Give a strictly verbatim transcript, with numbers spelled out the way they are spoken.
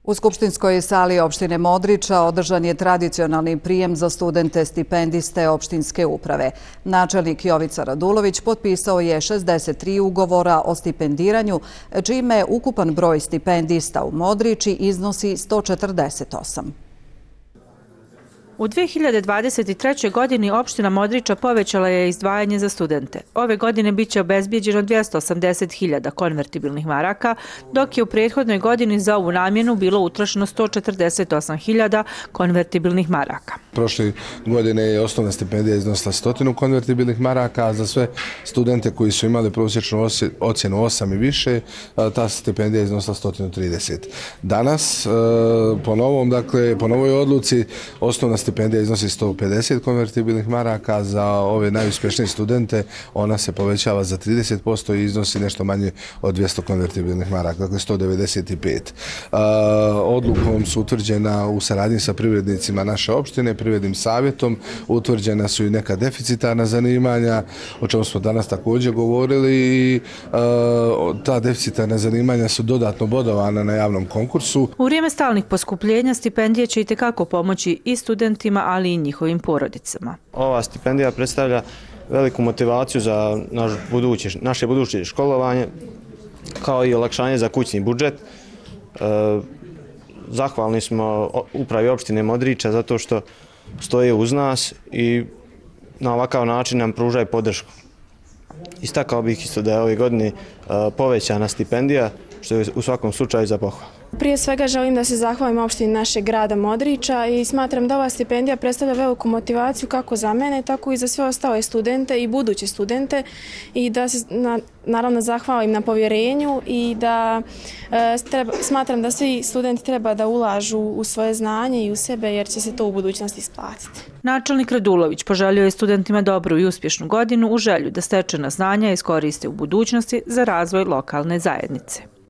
U skupštinskoj sali opštine Modriča održan je tradicionalni prijem za studente stipendiste opštinske uprave. Načelnik Jovica Radulović potpisao je šezdeset tri ugovora o stipendiranju, čime ukupan broj stipendista u Modriči iznosi sto četrdeset osam. U dve hiljade dvadeset trećoj. godini opština Modriča povećala je izdvajanje za studente. Ove godine biće obezbijeđeno dvjesto osamdeset hiljada konvertibilnih maraka, dok je u prethodnoj godini za ovu namjenu bilo utrošeno sto četrdeset osam hiljada konvertibilnih maraka. Prošle godine je osnovna stipendija iznosila stotinu konvertibilnih maraka, a za sve studente koji su imali prosječnu ocjenu osam i više, ta stipendija je iznosila sto trideset. Danas, po novom, dakle, po novoj odluci, osnovna stipendija iznosi sto pedeset konvertibilnih maraka, za ove najuspješnije studente ona se povećava za trideset posto i iznosi nešto manje od dvjesto konvertibilnih maraka, dakle sto devedeset pet. Odlukom su utvrđena u saradnji sa privrednicima naše opštine, privrednim savjetom, utvrđena su i neka deficitarna zanimanja, o čemu smo danas također govorili, i ta deficitarna zanimanja su dodatno bodovana na javnom konkursu. U vrijeme stalnih poskupljenja stipendije će itekako pomoći i studentima, ali i njihovim porodicama. Ova stipendija predstavlja veliku motivaciju za naš buduće, naše buduće školovanje, kao i olakšanje za kućni budžet. Zahvalni smo upravi opštine Modriča zato što stoje uz nas i na ovakav način nam pružaju podršku. Istakao bih isto da je ove godine povećana stipendija, što je u svakom slučaju za pohvalu. Prije svega želim da se zahvalim opštini našeg grada Modriča i smatram da ova stipendija predstavlja veliku motivaciju kako za mene, tako i za sve ostale studente i buduće studente, i da se naravno zahvalim na povjerenju i da treba, smatram da svi studenti treba da ulažu u svoje znanje i u sebe, jer će se to u budućnosti isplatiti. Načelnik Radulović poželio je studentima dobru i uspješnu godinu u želju da stečena znanja iskoriste u budućnosti za razvoj lokalne zajednice.